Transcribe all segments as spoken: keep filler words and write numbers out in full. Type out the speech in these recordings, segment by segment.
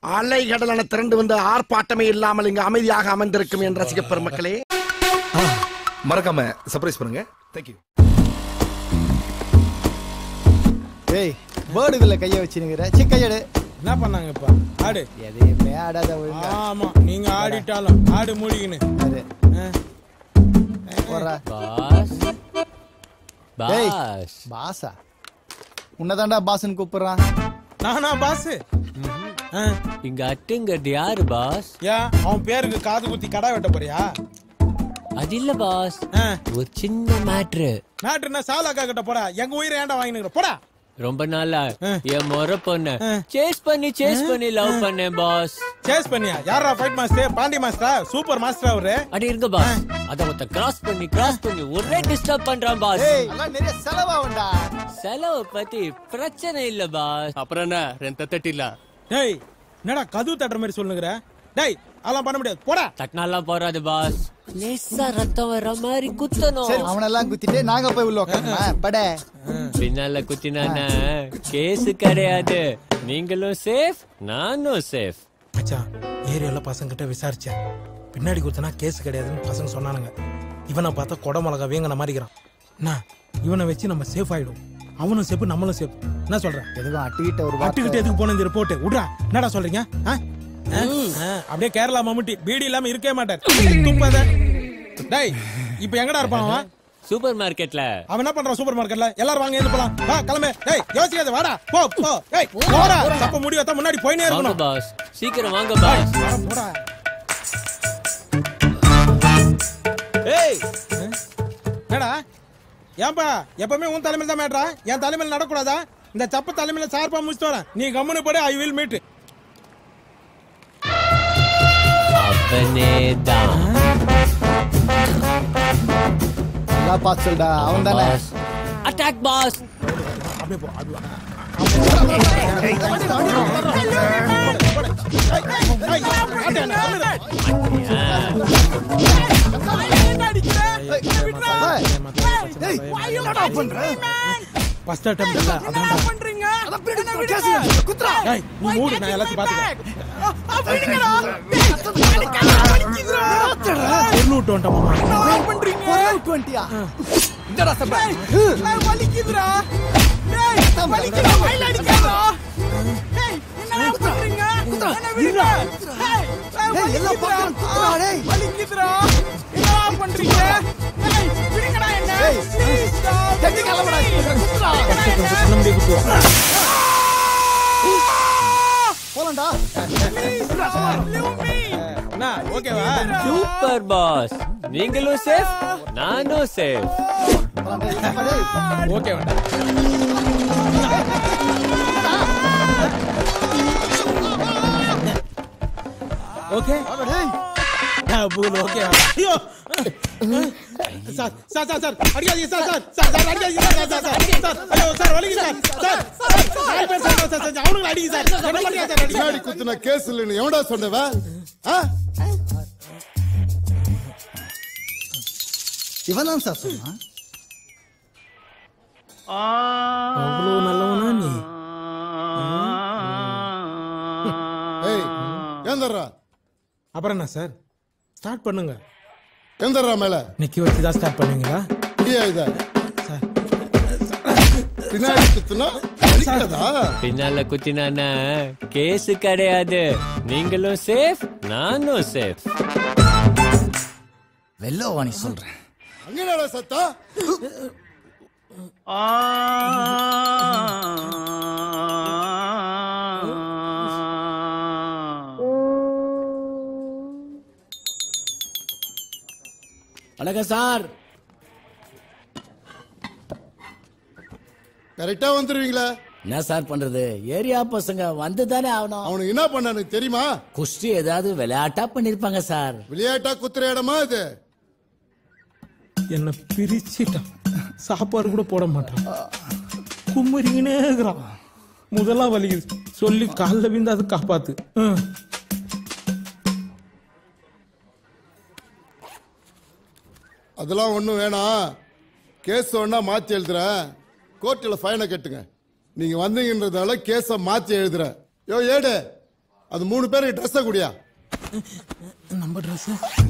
அலை கடலான திரண்டு வந்து ஆர்ப்பாட்டமே இல்லாமல் இங்கு அமைதியாக அமைந்திருக்கும் என் ரசிக பெருமக்களே, மறக்காம சர்ப்ரைஸ் பண்ணுங்க. தேங்க்யூ. ஏய், பேர்டுல கைய வச்சிருக்கிற சிக்கையடு என்ன பண்ணாங்க இப்ப? ஆடு எதையுமே ஆடாத ஒழுங்கா. ஆமா, நீங்க ஆடிட்டாலும் ஆடு மூடிக்கின்னு. அது போறா பாஸ். பாஸ். பாஸா? உன்னதாண்டா பாஸ்ன்னு கூப்பிடுறான். நானா பாஸ்? இங்க அட்டுங்கிறது யாரு பாஸ்? ஏன் அவன் பேருக்கு காது குத்தி கடை வெட்ட போறியா? அது இல்ல பாஸ், ஒரு சின்ன மேட்ரு. மேட்ருன்னா சாலாக்கா கிட்ட போடா. எங்க உயிரை ஏன்டா வாங்கினுங்கிற போடா. ரொம்ப நாளா என் முறை பொண்ணு சேஸ் பண்ணி சேஸ் பண்ணி லவ் பண்ணேன் பாஸ். சேஸ் பண்ணியா? யாரா fight master? Pandi master, super master அவரு. அடி இருங்க பாஸ், அத ஒருத்த கிராஸ் பண்ணி கிராஸ் பண்ணி ஒரே டிஸ்டர்ப் பண்றான் பாஸ். ஏய், எல்லாம் நிறைய செலவாகும்டா. செலவு பத்தி பிரச்சனை இல்ல பாஸ். அப்புறம் என்ன ரெண்டு தட்டில? டேய், என்னடா கதவு தட்டுற மாதிரி சொல்லுங்கற? டேய், அதெல்லாம் பண்ண முடியாது, போடா. தட்டினாலாம் போறாது பாஸ், லேசா ரத்தம் வர மாதிரி குத்தணும். சரி, அவனெல்லாம் குத்திட்டு நாங்க போய் உள்ள உட்காருமா பட. பின்னால குத்தினானா கேஸ் கிடையாது. நீங்களும் சேஃப், நானும் சேஃப். மச்சான், ஏரியால பசங்க கிட்ட விசாரிச்சேன். பின்னாடி குத்துனா கேஸ் கிடையாதுன்னு பசங்க சொன்னானுங்க. இவனை பார்த்தா கொடை மிளகா வேங்கன மாதிரிக்கிறான். என்ன, இவனை வச்சு நம்ம சேஃப் ஆயிடும். அவனும் சேஃப், நம்மளும் சேஃப். என்ன சொல்ற? எதுவும் அட்டுக்கிட்ட ஒரு அட்டுக்கிட்ட எதுக்கு போன இந்த ரிப்போர்ட் விடுறா. என்னடா சொல்றீங்க? அப்படியே கேரளா மம்முட்டி பீடி இல்லாம இருக்கவே மாட்டார். துப்பாத. டேய், இப்போ எங்கடா இருப்பான் அவன்? சூப்பர் மார்க்கெட்ல. அவன் என்ன பண்றான் சூப்பர் மார்க்கெட்ல? எல்லாரும் வாங்க எழுந்து போலாம். வா கிளம்பு. டேய், யோசிக்காத, வாடா. போ போ. டேய், போடா. தப்பு முடி வந்தா முன்னாடி போயினே இருக்கணும். வாங்க பாஸ், சீக்கிரம் வாங்க பாஸ். போடா. ஏய், என்னடா? ஏன்பா எப்பவுமே உன் தலைமையில தான் மேட்ரா? என் தலைமையில நடக்கூடாதா? இந்த சப்ப தலைமையில சார்பா முடிச்சுட்டு வரேன். நீ கம்முனு போடு. I will meet. அவனேதான். நல்லா பாஸ் சொல்டா. அவன் தானே. Attack boss. அப்படியே போ. அப்படியே. ஃபர்ஸ்ட் அட்டெம்ப்ட் இல்ல, அதான் பண்றீங்க. அத பிடிங்க கேஸ் குத்ரா. டேய், நீ மூடு, நான் எல்லாத்தையும் பாத்துக்கிறேன். அப்படிங்கடா. வலிக்குதுடா. இருநூற்று இருபது மாமா. என்ன பண்றீங்க? இருநூற்று இருபது. இந்தடா சப்ப. வலிக்குதுடா. டேய், வலிக்குதுடா. கையில அடிக்காதடா. டேய், என்ன பண்றீங்க? என்ன விடுடா. டேய், எல்லாம் பாக்குறேன். குத்ரா டேய். வலிக்குதுடா. என்ன பண்றீங்க? டேய், விடுங்கடா என்ன. ப்ளீஸ் டா. டேய், கலவடா. குத்ரா. நம்பி குத்ரா. போலண்டா. ஓகேவா? சூப்பர் பாஸ், நீங்களும் சேஃப், நானும் சேஃப். ஓகே வேண்டா. Okay double okay. ஐயோ சார் சார் சார் சார் அடிக்காதீங்க சார் சார் சார் சார் அடிக்காதீங்க சார் சார் சார் சார் ஐயோ சார் வலிக்குது சார் சார் நாலு பேர் சார் சார் சார் அவனுங்களை அடிங்க சார். என்ன பண்றீங்க சார்? பின்னாடி குத்துன கேஸ் இல்லைன்னு எவன்டா சொன்னவ? இவன் சார் சொன்னா. அவ்வளவு நல்லவனா நீ? ஏய், ஏந்தர்றா. அப்புறம் என்ன சார்? ஸ்டார்ட் பண்ணுங்க. ஏந்தர்றா மேல. நிக்க வச்சு தான் ஸ்டார்ட் பண்ணுவீங்களா? முடியா இத. சார் பின்னாடி குத்துனா வலிக்காதா? பின்னால குத்தினானா கேஸ் கிடையாது. நீங்களும் சேஃப், நானும் சேஃப். வெள்ளோவாணி சொல்றேன். அங்கடா சத்தா. வணக்கம் சார். கரெக்டா வந்துருவீங்களா? என்ன சார் பண்றது, ஏரியா பசங்க வந்து தானே ஆகணும். அவனுக்கு என்ன பண்ணானு தெரியுமா? குஸ்தி ஏதாவது விளையாட்டா பண்ணிருப்பாங்க சார். விளையாட்டா குத்துற இடமா இது? என்ன பிரிச்சுட்டான். சாப்பாடு கூட போட மாட்டான். கும்மரிங்கனே இருக்கிறான். முதலா வலிக்குது சொல்லி காலில் விந்து அது காப்பாத்து. அதெல்லாம் ஒன்றும் வேணாம். கேஸ் ஒன்னா மாற்றி எழுதுறேன். கோர்ட்டில் ஃபைனை கட்டுங்க. நீங்கள் வந்தீங்கன்றதால கேஸை மாற்றி எழுதுறேன். யோ ஏடு, அது மூணு பேருக்கு ட்ரெஸ்ஸை குடியா. நம்ம dress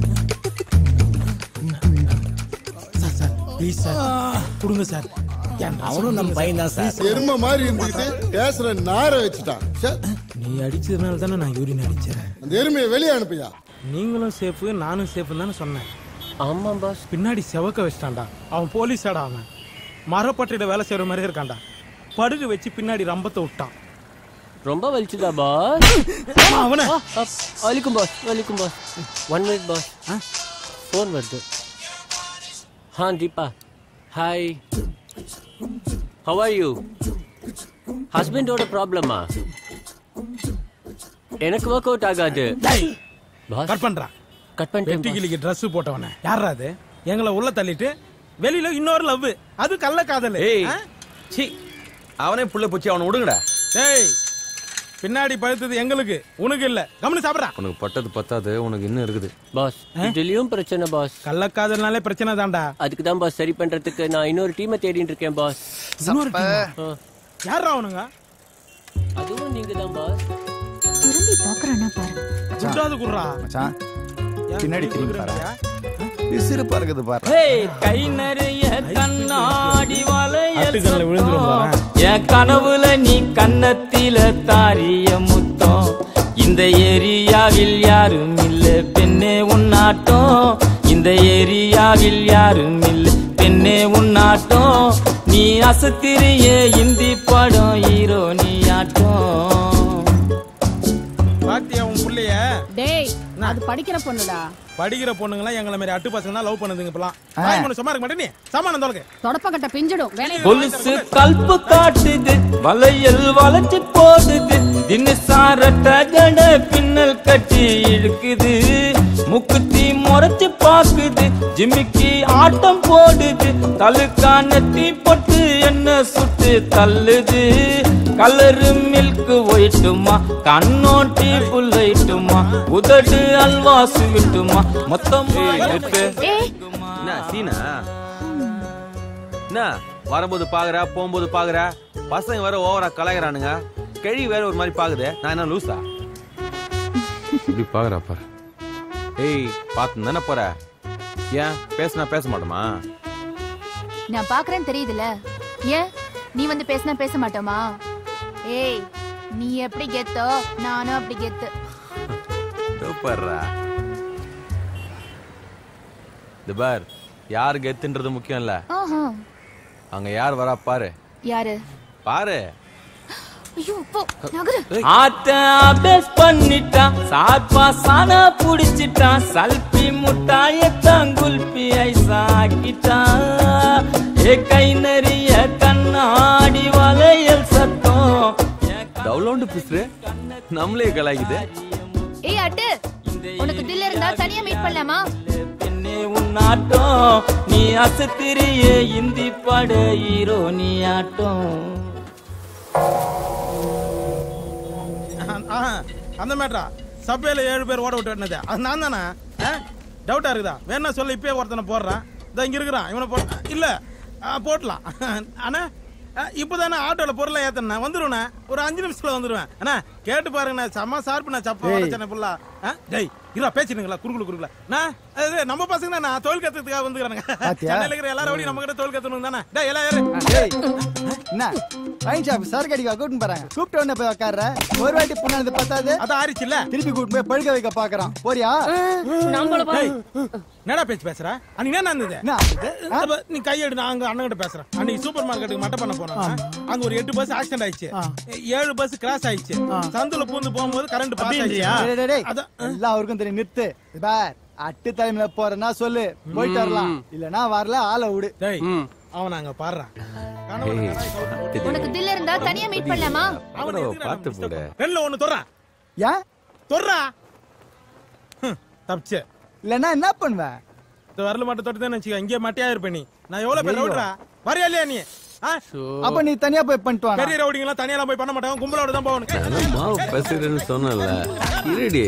sir sir please sir கொடுங்க சார். அவனும் நம்ம பையன் தான் சார். எருமை மாதிரி இருந்துட்டு பேசுற நார வச்சுட்டான். நீ அடிச்சதுனால தானே நான் யூரின் அடிச்சேன். அந்த எருமையை வெளியே அனுப்பியா. நீங்களும் சேஃபு நானும் சேஃபு தானே சொன்னேன். ஆமா பாஸ். பின்னாடி செவக்க வச்சிட்டான்டா. அவன் போலீஸாடா. அவன் மரப்பட்டியில வேலை செய்யற மாதிரி இருக்கான்டா. படுகு வச்சு பின்னாடி ரம்பத்தை விட்டான். ரொம்ப வலிச்சுதா பாஸ்? அவன வலிக்கும் பாஸ் வலிக்கும் boss. One minute boss. Phone வருது. ஹா Deepa. Hi. How are you? ஹஸ்பண்டோட ப்ராப்ளமா? எனக்கு ஒர்க் அவுட் ஆகாது. பாஸ் கட் பண்றா. கட் பண்ணிட்டேன். வெட்டிக்கிளிக்கு Dress போட்டவனே யாரா அது? எங்களை உள்ள தள்ளிட்டு வெளியில இன்னொரு லவ். அது கள்ள காதல். ஏய் சி அவனே புள்ள பூச்சி அவனை விடுங்கடா. டேய் பின்னாடி பழுத்தது எங்களுக்கு, உனக்கு இல்ல. கவனி சாப்பிடுறா. உனக்கு பட்டது பத்தாது, உனக்கு இன்னும் இருக்குது. பாஸ் இதுலயும் பிரச்சனை பாஸ். கள்ளக்காதல்னாலே பிரச்சனை தான்டா. அதுக்கு தான் பாஸ் சரி பண்றதுக்கு நான் இன்னொரு டீமை தேடிட்டு இருக்கேன் பாஸ். யாரா அவனுங்க? அதுவும் நீங்க தான் பாஸ். திரும்பி பாக்குறானா பாரு. சுட்டாது குறா மச்சான் பின்னாடி திரும்பி பாரு. விசிறு பறக்குது பாரு. ஏய் கை நிறைய கண்ணாடி அட்டுகள்ல விழுந்துரும் பாரு. என் கனவுல நீ கன்னத்தில தாரிய முத்தம். இந்த ஏரியாவில் யாரும் இல்ல பெண்ணே உன்னாட்டம். இந்த ஏரியாவில் யாரும் இல்ல பெண்ணே உன்னாட்டம். நீ அசத்திரிய இந்தி படம் ஹீரோ நீ ஆட்டம். பாத்தியா உன் புள்ளைய? டேய் அது படிக்கிற பொண்ணுடா. படிக்கிற பொண்ணுங்களா எங்களை மாதிரி அட்டு பசங்க தான் லவ் பண்ணுதுங்க. இப்பலாம் வாய் பண்ண சும்மா இருக்க மாட்டே. நீ சாமானம் தொலைக்க. தொடப்பக்கட்ட பிஞ்சிடும். வேலைய கொலுசு கல்பு காட்டுது, வளையல் வளைச்சு போடுது, தினசாரட்ட ஜட பின்னல் கட்டி இழுக்குது, முக்குத்தி முறைச்சு பாக்குது, ஜிமிக்கி ஆட்டம் போடுது, தலுக்கா நெத்தி பொட்டு என்ன சுட்டு தள்ளுது. கலரு மில்க் ஒயிட்டுமா, கண்ணோட்டி புல்லைட்டுமா, உதடு அல்வா சுவிட்டுமா, மொத்தமா என்ன சீனா? என்ன வரும்போது பாக்குற போகும்போது பாக்குற பசங்க வேற ஓவரா கலாய்கிறானுங்க. கிழி வேற ஒரு மாதிரி பாக்குது. நான் என்ன லூசா? இப்படி பாக்குறா பாரு. ஏய் பாத்து தானே போற. ஏன் பேசினா பேச மாட்டோமா? நான் பாக்குறேன் தெரியுதுல. ஏன் நீ வந்து பேசினா பேச மாட்டோமா? ஏய் நீ எப்படி கெத்தோ நானும் அப்படி கெத்து. சூப்பர்ரா. இந்த பார் யார் கெத்துன்றது முக்கியம் இல்ல. அங்க யார் வரா பாரு. யாரு? பாரு. ஐயோ போ நகரு. ஆத்த அபேஸ் பண்ணிட்டான், சாப்பா சானா புடிச்சிட்டான், சல்பி முட்டாய தங்குல்பி ஐசா ஆக்கிட்டான். ஏ கை நிறைய கண்ணாடி வளையல் சத்தம். டவுன்லோடு பிஸ்ரு நம்மளே கலாய்க்குது. ஏய் அட்டு உனக்கு தில் இருந்தா தனியா மீட் பண்ணலாமா? பெண்ணே உன்னாட்டம் நீ அசத்திரியே இந்தி பட ஹீரோ நீ ஆட்டம். அந்த மேட்ரா சபையில ஏழு பேர் ஓட விட்டு வெட்டினது அது நான் தானே? டவுட்டா இருக்குதா? வேணா சொல்ல இப்பயே ஒருத்தனை போடுறான். இதான் இங்க இருக்கிறான். இவனை போ இல்ல போட்டலாம். ஆனா இப்பதானே ஆட்டோல பொருளை ஏத்தன வந்துருவேன். ஒரு அஞ்சு நிமிஷத்துல வந்துருவேன். அண்ணா கேட்டு பாருங்கண்ணா. செம்ம சார்பு நான் சப்பா உடச்சேன் புல்லா. டேய் இல்ல பேசினுங்களா குறுக்குல குறுக்குல. நான் நம்ம பசங்க நான் தொழில் கத்துறதுக்காக வந்துக்கிறானுங்க. சென்னையில இருக்கிற எல்லாரும் நம்ம கிட்ட தொழில் கத்துணும் தானே. டேய் எல்லாம் யாரு என்ன வைன் ஷாப் சார் கடிக்க கூட்டின்னு போறாங்க. கூப்பிட்ட உடனே போய் உட்கார்ற. ஒரு வாட்டி புண்ணானது பத்தாது. அதான் ஆரிச்சு இல்ல. திருப்பி கூட்டு போய் படுக்க வைக்க பாக்குறான். போறியா? என்னடா பேச்சு பேசுற? அன்னைக்கு என்ன நடந்தது? நீ கையெடு. நான் அங்க அண்ணன் கிட்ட பேசுறேன். அன்னைக்கு சூப்பர் மார்க்கெட்டுக்கு மட்டை பண்ண போனோம். அங்க ஒரு எட்டு பஸ் ஆக்சிடென்ட் ஆயிடுச்சு. ஏழு பஸ் கிராஸ் ஆயிடுச்சு. சந்துல பூந்து போகும்போது கரண்ட் பாஸ் ஆயிடுச்சு. எல்லாம் அவருக்கும் தெரியும். நிறுத்து. பார் அட்டு தலைமையில போறேன்னா சொல்லு, போயிட்டு வரலாம். இல்லனா வரல ஆளை விடு. அவன் அங்க பாடுறான். உனக்கு தில் இருந்தா தனியா மீட் பண்ணலாமா? அவனை பார்த்து போடு. ரெண்டுல ஒண்ணு தொறா. ஏன் தொறா? தப்பிச்சு இல்லனா என்ன பண்ணுவேன்? இந்த வரல மட்டும் தொட்டு தான் வச்சுக்க. இங்கே மட்டையா இருப்ப நீ. நான் எவ்வளவு பேர் ரவுடரா? வரையா இல்லையா நீ? அப்ப நீ தனியா போய் பண்ணிட்டு வா. பெரிய ரவுடிங்களா தனியா போய் பண்ண மாட்டாங்க. கும்பலோட தான் போகணும். மாவு பேசுறேன்னு சொன்னல. இருடி.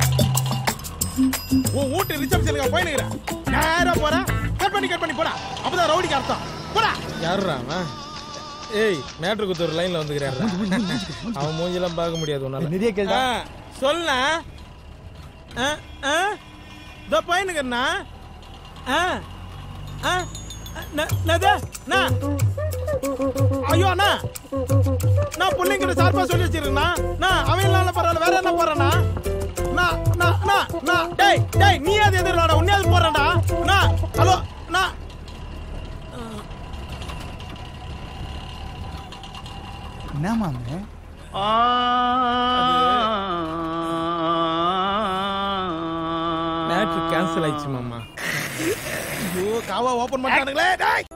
ஓ ஊட்டி ரிசப்ஷனுக்கு போய் நிக்கிறேன். நேரா போறேன். கட் பண்ணி கட் பண்ணி போடா. அப்பதான் அதான் ரவுடிக்கு அர்த்தம் போடா. யாருடா அவன்? ஏய் மேட்ரு குத்தூர் லைன்ல வந்துக்கிறாரு. அவன் மூஞ்சிலாம் பார்க்க முடியாது உன்னால. நிறைய கேள்வி சொல்ல இதோ பையனுக்குண்ணா ஐயோ அண்ணா நான் பிள்ளைங்கிட்ட சார்பா சொல்லி வச்சிருக்கேண்ணா. நான் அவன் இல்லாம பரவாயில்ல, வேற என்ன போறேண்ணா? டேய் டேய் நீ அது எதிராடா, உன்னையாவது போறேன்டா. நான் ஹலோ நான் என்ன மாமே? மேட்ரு கேன்சல் ஆயிடுச்சு மாமா. ஐயோ காவா ஓபன் பண்ணிட்டானுங்களே. டேய்